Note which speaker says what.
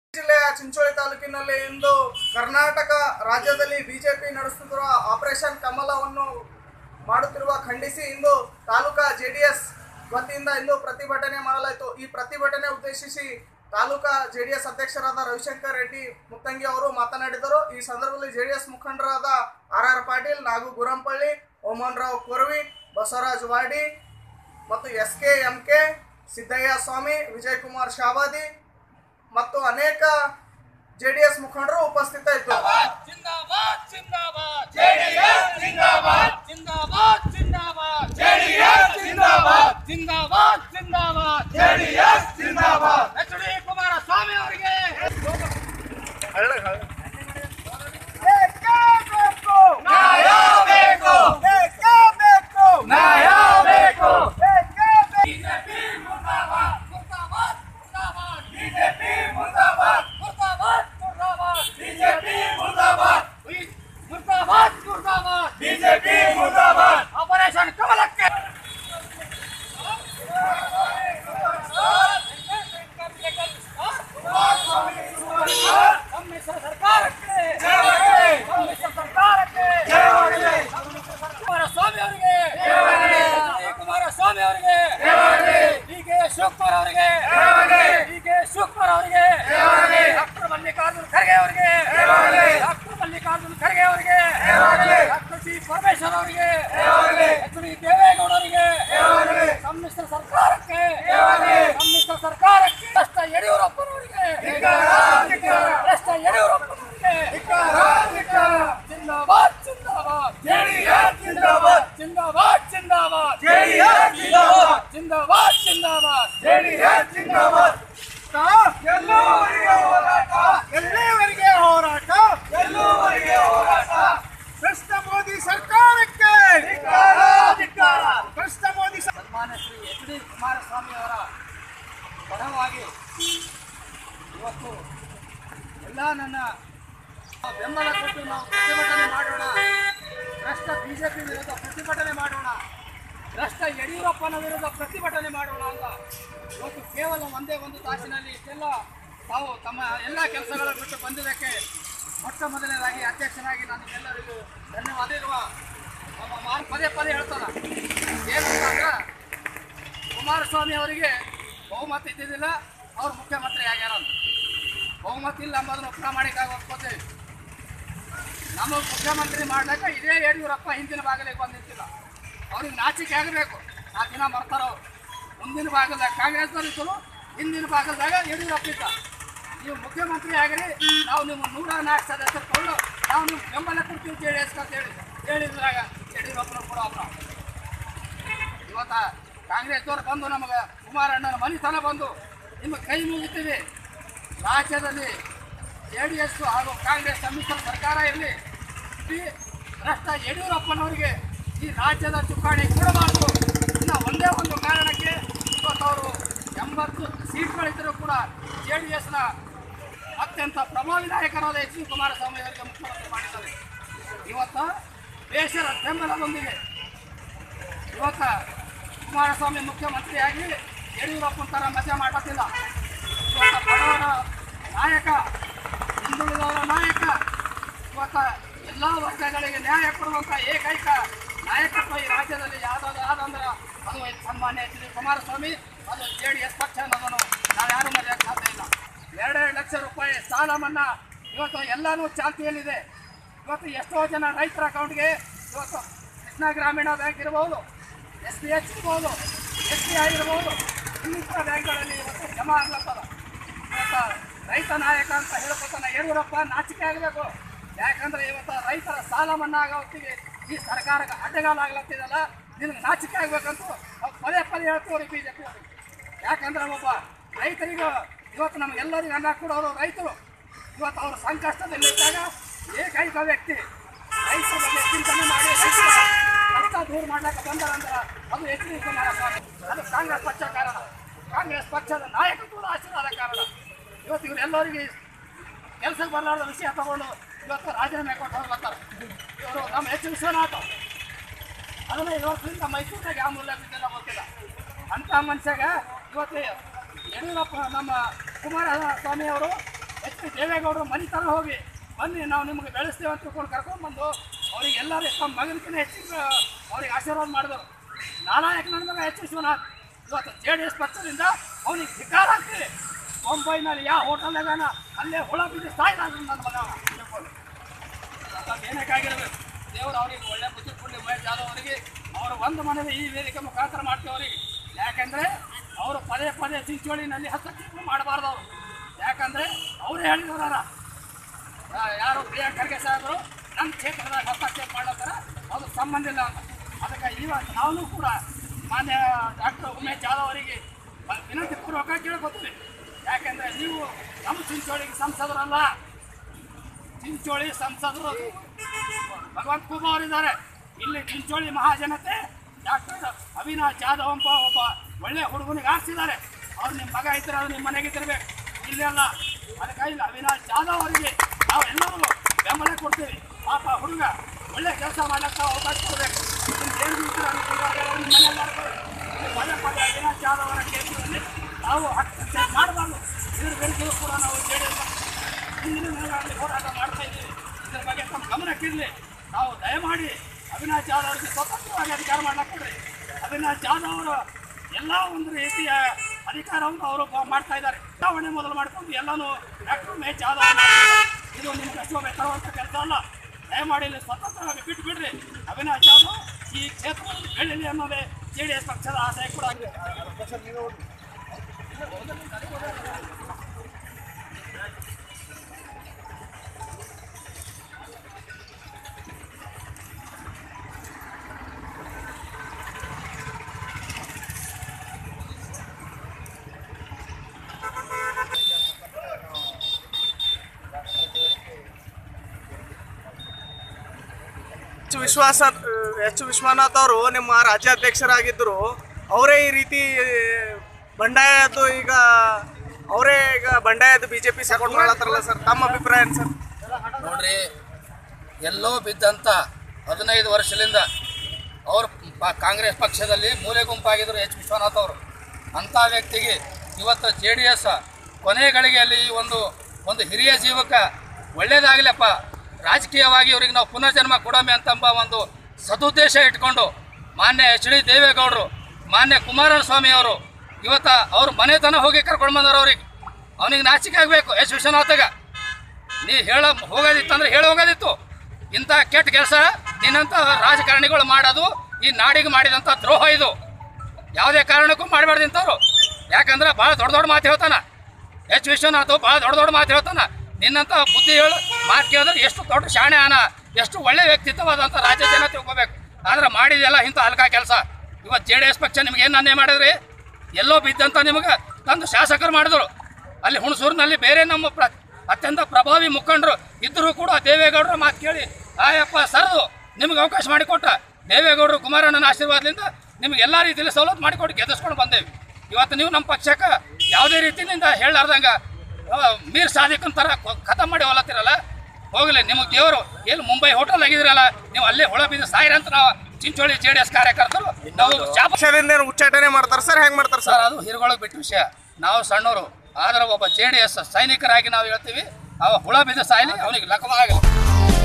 Speaker 1: ಜಿಲ್ಲೆಯ ಚಿಂಚೋಳಿ ತಾಲೂಕಿನಲ್ಲಿ ಇಂದು ಕರ್ನಾಟಕ ರಾಜ್ಯದಲ್ಲಿ ಬಿಜೆಪಿ ನಡೆಸುತ್ತಿರುವ ಆಪರೇಷನ್ ಕಮಲವನ್ನು ಮಾಡುತ್ತಿರುವ ಖಂಡಿಸಿ ಇಂದು ತಾಲೂಕಾ ಜೆಡಿಎಸ್ ವತಿಯಿಂದ ಇಂದು ಪ್ರತಿಭಟನೆ ಮಾಡಲಾಯಿತು। ಈ ಪ್ರತಿಭಟನೆ ಉದ್ದೇಶಿಸಿ ತಾಲೂಕಾ ಜೆಡಿಎಸ್ ಅಧ್ಯಕ್ಷರಾದ ರವಿಶಂಕರ್ ರೆಡ್ಡಿ ಮುತ್ತಂಗಿ ಅವರು ಮಾತನಾಡಿದರು। ಈ ಸಂದರ್ಭದಲ್ಲಿ ಜೆಡಿಎಸ್ ಮುಖಂಡರಾದ ಆರ್ ಪಾಟೀಲ್, ನಾಗು ಗುರಂಪಳ್ಳಿ, ಓಮನ್ ರಾವ್ ಕೋರ್ವಿ, ಬಸವರಾಜ್ ವಾಡಿ ಮತ್ತು ಎಸ್ಕೆ ಎಂಕೆ, ಸಿದ್ದಯ್ಯ ಸ್ವಾಮಿ, ವಿಜಯ್ ಕುಮಾರ್ ಶಾಬಾದಿ ಮತ್ತು ಅನೇಕ ಜೆಡಿಎಸ್ ಮುಖಂಡರು ಉಪಸ್ಥಿತರಿದ್ದರು।
Speaker 2: ಜಿಂದಾಬಾದ್ ಜಿಂದಾಬಾದ್ ಜೆಡಿಎಸ್ ಜಿಂದಾಬಾದ್ ಜಿಂದಾಬಾದ್ ಜಿಂದಾಬಾದ್ ಜೆಡಿಎಸ್ ಜಿಂದಾಬಾದ್ ಜಿಂದಾಬಾದ್ ಜಿಂದಾಬಾದ್ ಜೆಡಿಎಸ್ ಜಿಂದಾಬಾದ್ ಎಚ್.ಡಿ. ಕುಮಾರಸ್ವಾಮಿ ಅವರಿಗೆ ನ್ಯಾಯ ಬೇಕು, ನ್ಯಾಯ ಬೇಕು। ಬಿಜೆಪಿ ಮುರ್ದಾಬಾದ್, ಮುರ್ದಾಬಾದ್, ಮುರ್ದಾಬಾದ್। ಬಿಜೆಪಿ ಮುರ್ದಾಬಾದ್, ಮುರ್ದಾಬಾದ್, ಮುರ್ದಾಬಾದ್। ಬಿಜೆಪಿ ಮುರ್ದಾಬಾದ್, ಮುರ್ದಾಬಾದ್, ಮುರ್ದಾಬಾದ್। ಬಿಜೆಪಿ ಮುರ್ದಾಬಾದ್। ಆಪರೇಷನ್ ಕಮಲಕ್ಕೆ ಸಮ್ಮಿಶ್ರ ಸರ್ಕಾರಕ್ಕೆ ಸಮ್ಮಿಶ್ರ ಸರ್ಕಾರಕ್ಕೆ ಕುಮಾರಸ್ವಾಮಿ ಅವರಿಗೆ, ಕುಮಾರಸ್ವಾಮಿ ಅವರಿಗೆ, ಡಿ.ಕೆ. ಶಿವಕುಮಾರ್ ಅವರಿಗೆ, ಡಿ.ಕೆ. ಶಿವಕುಮಾರ್ ಅವರಿಗೆ, ಡಾಕ್ಟರ್ ಮಲ್ಲಿಕಾರ್ಜುನ ಖರ್ಗೆ ಅವರಿಗೆ, ಡಾಕ್ಟರ್ ಮಲ್ಲಿಕಾರ್ಜುನ ಖರ್ಗೆ ಅವರಿಗೆ, ಡಾಕ್ಟರ್ ಸಿ. ಪರಮೇಶ್ವರ್ ಅವರಿಗೆ, ಎಚ್.ಡಿ. ದೇವೇಗೌಡರಿಗೆ, ಸಮ್ಮಿಶ್ರ ಸರ್ಕಾರಕ್ಕೆ, ಸಮ್ಮಿಶ್ರ ಸರ್ಕಾರಕ್ಕೆ, ಭ್ರಷ್ಟ ಯಡಿಯೂರಪ್ಪನವರಿಗೆ, ಭ್ರಷ್ಟ ಯಡಿಯೂರಪ್ಪನವರಿಗೆ ಜಿಂದಾಬಾದ್ ಜಿಂದಾಬಾದ್ ಜೆಡಿಎಸ್ ಜಿಂದಾಬಾದ್ ಜಿಂದಾಬಾದ್ ಜಿಂದಾಬಾದ್ ಜೆಡಿಎಸ್ ಜಿಂದಾಬಾದ್ ಜಿಂದಾಬಾದ್ ಜಿಂದಾಬಾದ್ ಜೆಡಿಎಸ್ ಜಿಂದಾಬಾದ್। ಎಲ್ಲೂವರೆಗೆ ಹೋರಾಟ, ಎಲ್ಲಿವರೆಗೆ ಹೋರಾಟ, ಎಲ್ಲೂವರೆಗೆ ಹೋರಾಟ। ಭ್ರಷ್ಟ ಮೋದಿ ಸರ್ಕಾರಕ್ಕೆ ಭ್ರಷ್ಟ ಮೋದಿ ಸನ್ಮಾನ್ಯ ಶ್ರೀ ಎಚ್.ಡಿ. ಕುಮಾರಸ್ವಾಮಿ ಅವರ ಪರವಾಗಿ ಇವತ್ತು ಎಲ್ಲ ನನ್ನ ಬೆಂಬಲ ಕೊಟ್ಟು ನಾವು ಪ್ರತಿಭಟನೆ ಮಾಡೋಣ, ಭ್ರಷ್ಟ ಬಿಜೆಪಿ ವಿರುದ್ಧ ಪ್ರತಿಭಟನೆ ಮಾಡೋಣ, ಭ್ರಷ್ಟ ಯಡಿಯೂರಪ್ಪನ ವಿರುದ್ಧ ಪ್ರತಿಭಟನೆ ಮಾಡೋಣ ಅಂತ ಇವತ್ತು ಕೇವಲ ಒಂದೇ ಒಂದು ತಾಸಿನಲ್ಲಿ ಇಷ್ಟೆಲ್ಲ ತಾವು ತಮ್ಮ ಎಲ್ಲ ಕೆಲಸಗಳ ಬಿಟ್ಟು ಬಂದಿದ್ದಕ್ಕೆ ಮೊಟ್ಟ ಮೊದಲನೇದಾಗಿ ಅಧ್ಯಕ್ಷನಾಗಿ ನಾನು ಎಲ್ಲರಿಗೂ ಧನ್ಯವಾದ ಇರುವ ನಮ್ಮ ಪದೇ ಪದೇ ಹೇಳ್ತಾನೆ ಏನಂತಂದ್ರೆ ಕುಮಾರಸ್ವಾಮಿ ಅವರಿಗೆ ಬಹುಮತ ಇದ್ದಿದ್ದಿಲ್ಲ, ಅವ್ರು ಮುಖ್ಯಮಂತ್ರಿ ಆಗ್ಯಾರ ಅಂತ। ಬಹುಮತ ಇಲ್ಲ ಅಂಬೋದನ್ನು ಪ್ರಾಮಾಣಿಕವಾಗಿ ಒಪ್ಕೋತೇವೆ। ನಮಗೆ ಮುಖ್ಯಮಂತ್ರಿ ಮಾಡ್ಲಿಕ್ಕೆ ಇದೇ ಯಡಿಯೂರಪ್ಪ ಹಿಂದಿನ ಭಾಗದಲ್ಲಿ ಬಂದು ನಿಂತಿಲ್ಲ, ಅವ್ರಿಗೆ ನಾಚಿಕೆ ಆಗಬೇಕು। ಆ ದಿನ ಬರ್ತಾರ ಅವರು ಮುಂದಿನ ಭಾಗದಾಗ ಕಾಂಗ್ರೆಸ್ನವ್ರು ಇದ್ದರು, ಹಿಂದಿನ ಭಾಗದಾಗ ಯಡಿಯೂರಪ್ಪ ಇದ್ದ। ನೀವು ಮುಖ್ಯಮಂತ್ರಿ ಆಗಿರಿ, ನಾವು ನಿಮ್ಮ 104 ಸದಸ್ಯರು ಕೊಂಡು ನಾವು ನಿಮ್ಮ ಬೆಂಬಲ ಕೊಡ್ತೀವಿ ಜೆಡಿಎಸ್ ಅಂತ ಹೇಳಿದ್ರಾಗ ಯಡಿಯೂರಪ್ಪನ ಕೂಡ ಒಬ್ಬ ಇವತ್ತ ಕಾಂಗ್ರೆಸ್ದವ್ರು ಬಂದು ನಮಗೆ ಕುಮಾರಣ್ಣನ ಮನೆತನ ಬಂದು ನಿಮಗೆ ಕೈ ಮುಗಿತೀವಿ, ರಾಜ್ಯದಲ್ಲಿ ಜೆಡಿಎಸ್ ಹಾಗೂ ಕಾಂಗ್ರೆಸ್ ಸಮ್ಮಿಶ್ರ ಸರ್ಕಾರ ಇರಲಿ, ಭ್ರಷ್ಟ ಯಡಿಯೂರಪ್ಪನವರಿಗೆ ಈ ರಾಜ್ಯದ ಚುಕ್ಕಾಣಿ ಕೊಡಬಾರ್ದು। ಇನ್ನು ಒಂದೇ ಒಂದು ಕಾರಣಕ್ಕೆ ಇವತ್ತು ಅವರು 80 ಸೀಟ್ಗಳಿದ್ದರೂ ಕೂಡ ಜೆಡಿಎಸ್ನ ಅತ್ಯಂತ ಪ್ರಭಾವಿ ನಾಯಕರಾದ ಎಚ್.ಡಿ. ಕುಮಾರಸ್ವಾಮಿ ಅವರಿಗೆ ಮುಖ್ಯಮಂತ್ರಿ ಮಾಡಿದ್ದಾರೆ। ಇವತ್ತು ದೇಶದ ಬೆಂಬಲದೊಂದಿಗೆ ಇವತ್ತು ಕುಮಾರಸ್ವಾಮಿ ಮುಖ್ಯಮಂತ್ರಿಯಾಗಿ ಯಡಿಯೂರಪ್ಪನ ಥರ ಮಜಾ ಮಾಡುತ್ತಿಲ್ಲ। ಇವತ್ತು ಬಡವರ ನಾಯಕ, ಹಿಂದುಳಿದವರ ನಾಯಕ, ಇವತ್ತು ಎಲ್ಲ ವರ್ಗಗಳಿಗೆ ನ್ಯಾಯ ಕೊಡುವಂಥ ಏಕೈಕ ನಾಯಕತ್ವ ಈ ರಾಜ್ಯದಲ್ಲಿ ಯಾವುದಾದ್ರು ಆದಂದ್ರೆ ಅದು ಸನ್ಮಾನ್ಯ ಎಚ್.ಡಿ. ಕುಮಾರಸ್ವಾಮಿ, ಅದು ಜೆಡಿಎಸ್ ಪಕ್ಷ ಅನ್ನೋದನ್ನು ನಾವು ಯಾರು ಮರೆಯೋಕ್ಕೆ ಸಾಧ್ಯ ಇಲ್ಲ। 2 ಲಕ್ಷ ರೂಪಾಯಿ ಸಾಲ ಮನ್ನಾ ಇವತ್ತು ಎಲ್ಲನೂ ಚಾಲ್ತಿಯಲ್ಲಿದೆ। ಇವತ್ತು ಎಷ್ಟೋ ಜನ ರೈತರ ಅಕೌಂಟ್ಗೆ ಇವತ್ತು ಕೃಷ್ಣ ಗ್ರಾಮೀಣ ಬ್ಯಾಂಕ್ ಇರ್ಬೋದು, SBH ಇರ್ಬೋದು, SBI ಇರ್ಬೋದು, ಇನ್ನಿತರ ಬ್ಯಾಂಕ್ಗಳಲ್ಲಿ ಇವತ್ತು ಜಮಾ ಆಗ್ಲತ್ತದ। ಇವತ್ತು ರೈತ ನಾಯಕ ಅಂತ ಹೇಳ್ಕೊತಾನೆ ಯಡಿಯೂರಪ್ಪ, ನಾಚಿಕೆ ಆಗಬೇಕು। ಯಾಕಂದರೆ ಇವತ್ತು ರೈತರ ಸಾಲ ಮನ್ನಾ ಆಗೋ ಹೊತ್ತಿಗೆ ಈ ಸರ್ಕಾರಕ್ಕೆ ಅಡ್ಡಗಾಲ ಆಗ್ಲತ್ತಿದಲ್ಲ, ನಿನಗೆ ನಾಚಿಕೆ ಆಗಬೇಕಂತೂ ನಾವು ಪದೇ ಪದೇ ಹೇಳ್ತೀವಿ ಬಿಜೆಪಿ ಅವರಿಗೆ। ಯಾಕಂದ್ರೆ ಒಬ್ಬ ರೈತರಿಗೂ ಇವತ್ತು ನಮಗೆಲ್ಲರಿಗೂ ಅನ್ನ ಕೊಡೋರು ರೈತರು, ಇವತ್ತು ಅವರು ಸಂಕಷ್ಟದಲ್ಲಿದ್ದಾಗ ಏಕೈಕ ವ್ಯಕ್ತಿ ರೈತರ ಬಗ್ಗೆ ಚಿಂತನೆ ಮಾಡಿ ರೈತರ ಕಷ್ಟ ದೂರ ಮಾಡ್ಲಿಕ್ಕೆ ಬಂದಾರಂದ್ರೆ ಅದು ಎಚ್.ಡಿ. ಕುಮಾರಸ್ವಾಮಿ, ಅದು ಕಾಂಗ್ರೆಸ್ ಪಕ್ಷ ಕಾರಣ, ಕಾಂಗ್ರೆಸ್ ಪಕ್ಷದ ನಾಯಕತ್ವದ ಆಶೀರ್ವಾದ ಕಾರಣ। ಇವತ್ತು ಇವರೆಲ್ಲರಿಗೆ ಕೆಲಸಕ್ಕೆ ಬರಲಾರ್ದ ವಿಷಯ ತಗೊಂಡು ಇವತ್ತು ರಾಜೀನಾಮೆ ಕೊಟ್ಟು ಹೋಗ್ಲತ್ತಾರೆ ಇವರು ನಮ್ಮ ಎಚ್. ವಿಶ್ವನಾಥ್। ಅದನ್ನು 2 ವರ್ಷದಿಂದ ಮೈಸೂರಿನಾಗ ಯಾವ ಮೂಲ ಬಿದ್ದೆಲ್ಲ ಗೊತ್ತಿಲ್ಲ ಅಂಥ ಮನುಷ್ಯಾಗ ಇವತ್ತು ಯಡಿಯೂರಪ್ಪ ನಮ್ಮ ಕುಮಾರಸ್ವಾಮಿ ಅವರು ಎಚ್ ಡಿ ದೇವೇಗೌಡರು ಮನೆ ತರ ಹೋಗಿ ಬನ್ನಿ ನಾವು ನಿಮಗೆ ಬೆಳೆಸ್ತೇವೆ ಅಂತ ತಿಳ್ಕೊಂಡು ಕರ್ಕೊಂಡ್ಬಂದು ಅವ್ರಿಗೆ ಎಲ್ಲರೂ ತಮ್ಮ ಮಗನಕ್ಕಿಂತ ಹೆಚ್ಚಿಗೆ ಅವ್ರಿಗೆ ಆಶೀರ್ವಾದ ಮಾಡಿದರು. ನಾಲಾಯಕ ನಡೆದಾಗ ಎಚ್ ವಿಶ್ವನಾಥ್ ಇವತ್ತು JDS ಪಕ್ಷದಿಂದ ಅವನಿಗೆ ಧಿಕ್ಕಾರ ಆಗ್ತಿದೆ. ಮುಂಬೈನಲ್ಲಿ ಯಾವ ಹೋಟೆಲ್ನಾಗಾನ ಅಲ್ಲೇ ಹುಳ ಬಿದ್ದು ಸಾಯ್ದಾದ್ರು ನನ್ನ ಮಗ ಏನಕ್ಕಾಗಿರಬೇಕು. ದೇವರು ಅವರಿಗೆ ಒಳ್ಳೆ ಬುದ್ಧಿ ಕೊಡಲಿ. ಉಮೇಶ್ ಜಾಧವ್ ಅವರಿಗೆ ಅವರು ಒಂದು ಮನೇಲಿ ಈ ವೇದಿಕೆ ಮುಖಾಂತರ ಮಾಡ್ತೀವಿ ಅವರಿಗೆ. ಯಾಕೆಂದರೆ ಅವರು ಪದೇ ಪದೇ ಚಿಂಚೋಳಿನಲ್ಲಿ ಹಸ್ತಕ್ಷೇಪ ಮಾಡಬಾರ್ದು ಅವರು. ಯಾಕಂದರೆ ಅವರೇ ಹೇಳಿದಾರ ಯಾರು ಪ್ರಿಯಾಂಕ್ ಖರ್ಗೆ ಸಾಹೇಬರು ನನ್ನ ಕ್ಷೇತ್ರದಾಗ ಹಸ್ತಕ್ಷೇಪ ಮಾಡ್ಲತ್ತಾರ, ಅದು ಸಂಬಂಧ ಇಲ್ಲ ಅಂತ. ಅದಕ್ಕೆ ಇವತ್ತು ನಾವು ಕೂಡ ಮಾನ್ಯ ಡಾಕ್ಟರ್ ಉಮೇಶ್ ಜಾಧವ್ ಅವರಿಗೆ ವಿನಂತಿ ಪೂರ್ವಕ ಕೇಳ್ಕೊತೀವಿ. ಯಾಕೆಂದರೆ ನೀವು ನಮ್ಮ ಚಿಂಚೋಳಿಗೆ ಸಂಸದರಲ್ಲ, ಚಿಂಚೋಳಿ ಸಂಸದರು ಭಗವಂತ ಖೂಬಾ ಅವರಿದ್ದಾರೆ. ಇಲ್ಲಿ ಚಿಂಚೋಳಿ ಮಹಾಜನತೆ ಡಾಕ್ಟರ್ ಅವಿನಾಶ್ ಜಾಧವ್ ಅಂತ ಒಬ್ಬ ಒಳ್ಳೆ ಹುಡುಗನಿಗೆ ಆರಿಸಿದ್ದಾರೆ. ಅವ್ರು ನಿಮ್ಮ ಮಗ ಇದ್ದರೆ ಅದು ನಿಮ್ಮ ಮನೆಗೆ ಇದ್ದಿರಬೇಕು, ಇಲ್ಲೆಲ್ಲ. ಅದಕ್ಕಾಗಿ ಅವಿನಾಶ್ ಜಾಧವ್ ಅವರಿಗೆ ನಾವು ಎಲ್ಲರೂ ಬೆಂಬಲ ಕೊಡ್ತೀವಿ. ಪಾಪ ಹುಡುಗ ಒಳ್ಳೆ ಕೆಲಸ ಮಾಡಕ್ಕೆ ಅವಕಾಶ ಕೊಡಬೇಕು. ಏನು ಪದೇ ಪದೇ ಅವಿನಾಶ್ ಜಾಧವ್ ಅವರ ಕ್ಷೇತ್ರದಲ್ಲಿ ನಾವು ಹಸ್ತಕ್ಷೇಪ ಮಾಡಬಾರ್ದು. ಇದ್ರ ಬೆಂಕಿಯೂ ಕೂಡ ನಾವು JDS ಹಿಂದಿನ ದಿನಗಳಲ್ಲಿ ಹೋರಾಟ ಮಾಡ್ತಾ ಇದ್ದೀವಿ. ಇದರ ಬಗ್ಗೆ ತಮ್ಮ ಗಮನಕ್ಕಿರಲಿ. ನಾವು ದಯಮಾಡಿ ಅವಿನಾಶ್ ಜಾಧವ್ ಅವರಿಗೆ ಸ್ವತಂತ್ರವಾಗಿ ಅಧಿಕಾರ ಮಾಡಕ್ಕೆ ಕೊಡ್ರಿ. ಅವಿನಾಶ್ ಜಾಧವ್ ಅವರು ಎಲ್ಲ ಒಂದು ರೀತಿಯ ಅಧಿಕಾರವನ್ನು ಅವರು ಮಾಡ್ತಾ ಇದ್ದಾರೆ. ಚುನಾವಣೆ ಮೊದಲು ಮಾಡಿಕೊಂಡು ಎಲ್ಲನೂ ಡಾಕ್ಟರ್ ಉಮೇಶ್ ಜಾಧವ್ ಇದು ನಿಮ್ಗೆ ಅಷ್ಟು ತರುವಂಥ ಕೆಲಸ ಅಲ್ಲ. ದಯಮಾಡಿ ಇಲ್ಲಿ ಸ್ವತಂತ್ರವಾಗಿ ಬಿಟ್ಟು ಬಿಡ್ರಿ. ಅವಿನಾಶ್ ಜಾಧವ್ ಈ ಕ್ಷೇತ್ರದಲ್ಲಿ ಬೆಳೀಲಿ ಅನ್ನೋದೇ JDS ಪಕ್ಷದ ಆಶಯ ಕೂಡ ಆಗಿದೆ.
Speaker 1: ಎಚ್ ವಿಶ್ವನಾಥ್ ಅವರು ನಿಮ್ಮ ರಾಜ್ಯಾಧ್ಯಕ್ಷರಾಗಿದ್ದರು. ಅವರೇ ಈ ರೀತಿ ಬಂಡಾಯದ್ದು ಈಗ ಅವರೇ ಈಗ ಬಂಡಾಯದ್ದು BJP ಸಪೋರ್ಟ್ ಮಾಡತ್ತಾರಲ್ಲ ಸರ್, ತಮ್ಮ ಅಭಿಪ್ರಾಯ ಏನು ಸರ್?
Speaker 3: ನೋಡ್ರಿ, ಎಲ್ಲೋ ಬಿದ್ದಂಥ 15 ವರ್ಷದಿಂದ ಅವರು ಕಾಂಗ್ರೆಸ್ ಪಕ್ಷದಲ್ಲಿ ಮೂಲೆ ಗುಂಪಾಗಿದ್ದರು ಎಚ್ ವಿಶ್ವನಾಥ್ ಅವರು. ಅಂಥ ವ್ಯಕ್ತಿಗೆ ಇವತ್ತು JDS ಕೊನೆ ಗಳಿಗೆಯಲ್ಲಿ ಒಂದು ಹಿರಿಯ ಜೀವಕ್ಕೆ ಒಳ್ಳೆಯದಾಗಲಪ್ಪ, ರಾಜಕೀಯವಾಗಿ ಇವರಿಗೆ ನಾವು ಪುನರ್ಜನ್ಮ ಕೊಡಮೆ ಅಂತಂಬ ಒಂದು ಸದುದ್ದೇಶ ಇಟ್ಕೊಂಡು ಮಾನ್ಯ HD ದೇವೇಗೌಡರು, ಮಾನ್ಯ ಕುಮಾರಸ್ವಾಮಿ ಅವರು ಇವತ್ತು ಅವ್ರ ಮನೆತನ ಹೋಗಿ ಕರ್ಕೊಂಡು ಬಂದರು. ಅವನಿಗೆ ನಾಚಿಕೆ ಆಗಬೇಕು. ಎಚ್ ವಿಶ್ವನಾಥಗ ನೀ ಹೋಗೋದಿತ್ತಂದ್ರೆ ಹೋಗೋದಿತ್ತು. ಇಂಥ ಕೆಟ್ಟ ಕೆಲಸ ನಿನ್ನಂಥ ರಾಜಕಾರಣಿಗಳು ಮಾಡೋದು ಈ ನಾಡಿಗೆ ಮಾಡಿದಂಥ ದ್ರೋಹ. ಇದು ಯಾವುದೇ ಕಾರಣಕ್ಕೂ ಮಾಡಬಾರ್ದು ಇಂಥವ್ರು. ಯಾಕಂದ್ರೆ ಭಾಳ ದೊಡ್ಡ ಮಾತು ಹೇಳ್ತಾನ ಎಚ್ ವಿಶ್ವನಾಥ್, ಭಾಳ ದೊಡ್ಡ ಮಾತು ಹೇಳ್ತಾನ. ನಿನ್ನಂಥ ಬುದ್ಧಿ ಮಾತು ಕೇಳಿದ್ರೆ ಎಷ್ಟು ದೊಡ್ಡ ಶಾಣೆನ, ಎಷ್ಟು ಒಳ್ಳೆ ವ್ಯಕ್ತಿತ್ವವಾದಂಥ ರಾಜ್ಯ ಜನ ತಿಳ್ಕೋಬೇಕು. ಆದ್ರೆ ಮಾಡಿದೆಲ್ಲ ಇಂಥ ಹಲ್ಕ ಕೆಲಸ. ಇವತ್ತು JDS ಪಕ್ಷ ನಿಮ್ಗೆ ಏನು ಅನ್ಯಾಯ ಮಾಡಿದ್ರಿ? ಎಲ್ಲೋ ಬಿದ್ದಂತ ನಿಮಗೆ ತಂದು ಶಾಸಕರು ಮಾಡಿದ್ರು. ಅಲ್ಲಿ ಹುಣಸೂರಿನಲ್ಲಿ ಬೇರೆ ನಮ್ಮ ಅತ್ಯಂತ ಪ್ರಭಾವಿ ಮುಖಂಡರು ಇದ್ದರೂ ಕೂಡ ದೇವೇಗೌಡರ ಮಾತು ಕೇಳಿ ಆಯಪ್ಪ ಸರದು ನಿಮ್ಗೆ ಅವಕಾಶ ಮಾಡಿಕೊಟ್ಟ ದೇವೇಗೌಡರು ಕುಮಾರಣ್ಣನ ಆಶೀರ್ವಾದದಿಂದ ನಿಮ್ಗೆ ಎಲ್ಲ ರೀತಿಯಲ್ಲಿ ಸವಲತ್ತು ಮಾಡಿಕೊಟ್ಟು ಗೆದ್ದಿಸ್ಕೊಂಡು ಬಂದೇವಿ. ಇವತ್ತು ನೀವು ನಮ್ಮ ಪಕ್ಷಕ್ಕೆ ಯಾವುದೇ ರೀತಿಯಿಂದ ಹೇಳಲಾರ್ದಂಗೆ ಮೀರ್ ಸಾದಿಕನ್ ಥರ ಖತಮ್ ಮಾಡಿ ಹೊಲತ್ತಿರಲ್ಲ. ಹೋಗಲಿ, ನಿಮಗೆ ದೇವರು ಎಲ್ಲಿ ಮುಂಬೈ ಹೋಟೆಲ್ ಆಗಿದ್ರಲ್ಲ, ನೀವು ಅಲ್ಲೇ ಹೊಳ ಬಿದ್ದು ಸಾಯಿರಂತ ನಾವು ಚಿಂಚೋಳಿ JDS ಕಾರ್ಯಕರ್ತರು ನಾವು
Speaker 1: ಪಕ್ಷದಿಂದ ಉಚ್ಚಾಟನೆ ಮಾಡ್ತಾರೆ ಸರ್, ಹೆಂಗೆ ಮಾಡ್ತಾರೆ
Speaker 3: ಸರ್? ಅದು ಹಿರುಗಳಿಗೆ ಬಿಟ್ಟು ವಿಷಯ. ನಾವು ಸಣ್ಣವರು ಆದ್ರೆ ಒಬ್ಬ JDS ಸೈನಿಕರಾಗಿ ನಾವು ಹೇಳ್ತೀವಿ, ಅವ ಹುಳ ಬಿದ್ದು ಸಾಯಲಿ, ಅವನಿಗೆ ಲಕವಾಗಲಿ.